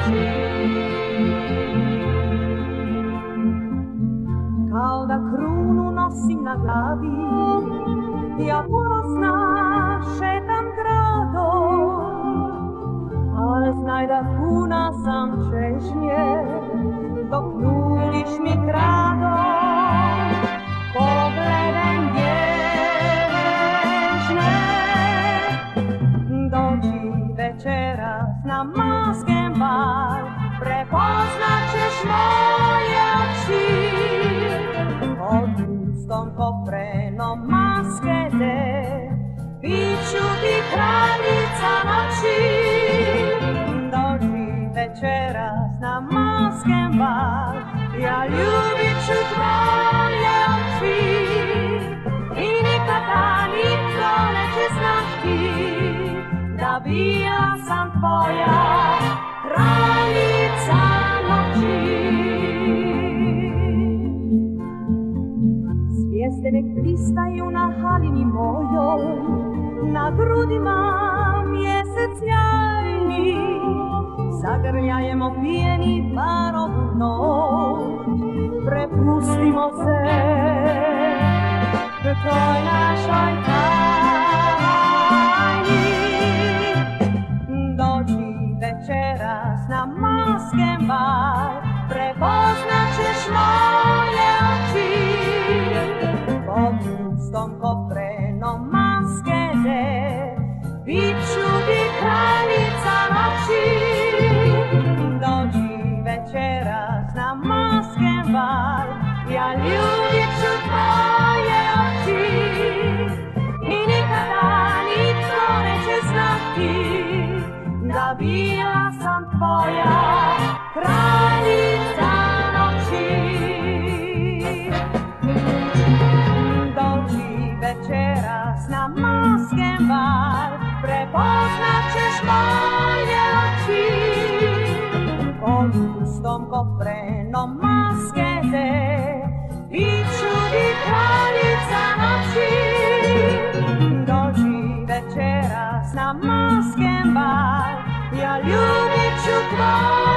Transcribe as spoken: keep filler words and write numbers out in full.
Kao da krunu nosim na glavi, ja ponosna šetam gradom, al znaj da puna sam češnje, dok nudiš mi kradom. Pogledaj nježne, dođi večeras na Masken bal, prepoznat ćeš moje oči. Pod ustom koprenom maskete, bit ću ti kraljica noći. Dođi večeras na Masken bal, ja ljubit ću tvoje oči. I nikada nitko neće znati da bi ja sam tvoja kraljica noći. Zvijezde nek blistaju na halini mojoj, na grudima mjesec sjajni. Zagrljajemo pijeni parovu noć, prepustimo se toj našoj tajni. Dođi večeras na Masken bal, prepoznat ćeš moje oči. Pod ustom koprenom maskete, bit ću ti kraljica noći. Dođi večeras na Masken bal, ja ljubit ću tvoje oči. I nikada nitko neće znati da bi ja sam tvoja kraljica noći. Dođi večeras na Masken bal, prepoznat ćeš moje oči. Pod ustom koprenom maskete, bit ću ti kraljica noći. Dođi večeras na Masken bal, ja ljubit ću tvoje